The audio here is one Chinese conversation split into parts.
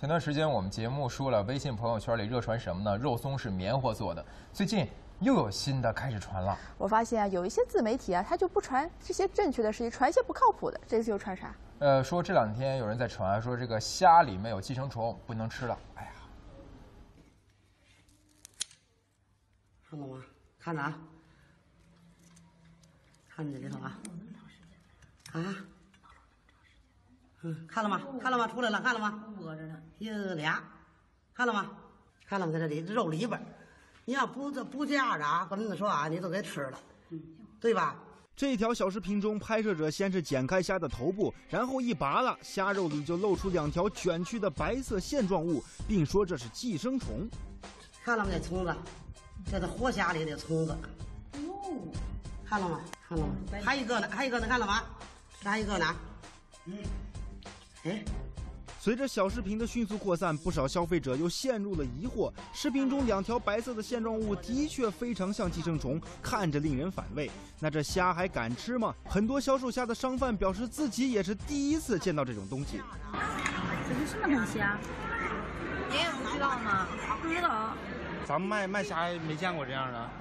前段时间我们节目说了，微信朋友圈里热传什么呢？肉松是棉花做的。最近又有新的开始传了。 我发现啊，有一些自媒体啊，他就不传这些正确的事情，传一些不靠谱的。这次又传啥？ 说这两天有人在传说这个虾里面有寄生虫，不能吃了。哎呀， 看到吗？看着啊，看这里头啊，看了吗？看了吗？出来了，看了吗？ 饿着呢。 有俩，看了吗？看了吗？在这里肉里边，你要不这样的啊，我跟你说啊，你都给吃了，对吧？ 这条小视频中，拍摄者先是剪开虾的头部，然后一拔了，虾肉里就露出2条卷曲的白色线状物，并说这是寄生虫。 看了吗？这虫子，这是活虾里的虫子。 哟， 看了吗？看了吗？还一个呢，还一个呢，看了吗？这还一个呢。 随着小视频的迅速扩散，不少消费者又陷入了疑惑。视频中2条白色的线状物的确非常像寄生虫，看着令人反胃。那这虾还敢吃吗？很多销售虾的商贩表示自己也是第一次见到这种东西。 这是什么东西啊？你也不知道吗？不知道。 咱们卖虾没见过这样的。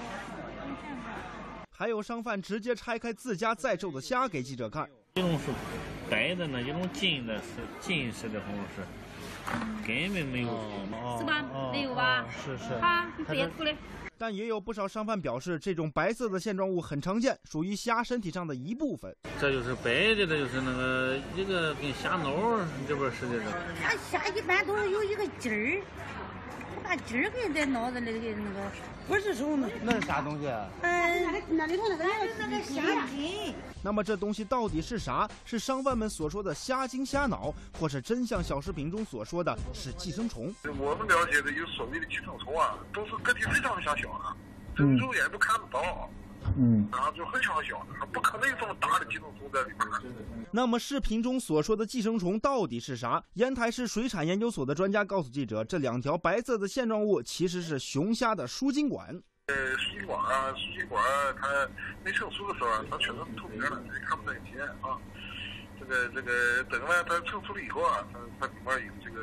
还有商贩直接拆开自家在售的虾给记者看。 这种是白的呢，这种金的是金色的红是，根本没有是吧？没有吧？ 是。 它别出来。 但也有不少商贩表示，这种白色的线状物很常见，属于虾身体上的一部分。 这就是白的，这就是那个一个跟虾脑这边似的。 它虾一般都是有一个筋儿，把筋儿给在脑子里给那个。 不是虫子， 那是啥东西？ 那里头那个虾筋。 那么这东西到底是啥？是商贩们所说的虾精、虾脑，或是真像小视频中所说的是寄生虫？ 我们了解的有所谓的寄生虫啊，都是个体非常非常小的，这肉眼都看不到。就很小很小的，不可能有这么大的寄生虫在里边。 那么视频中所说的寄生虫到底是啥？烟台市水产研究所的专家告诉记者，这2条白色的线状物其实是雄虾的输精管。 输精管它没成熟的时候，它确实是透明的，也看不到一些啊。这个等了它成熟了以后啊，它里面有这个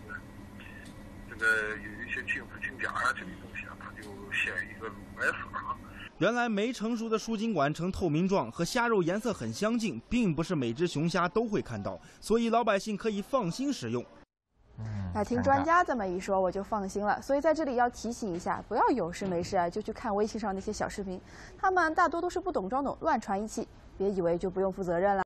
有一些净子、净甲啊这类东西啊，它就显一个乳白色啊。 原来没成熟的输精管呈透明状，和虾肉颜色很相近，并不是每只雄虾都会看到，所以老百姓可以放心食用。 那听专家这么一说，我就放心了。所以在这里要提醒一下，不要有事没事啊就去看微信上那些小视频，他们大多都是不懂装懂，乱传一气，别以为就不用负责任了。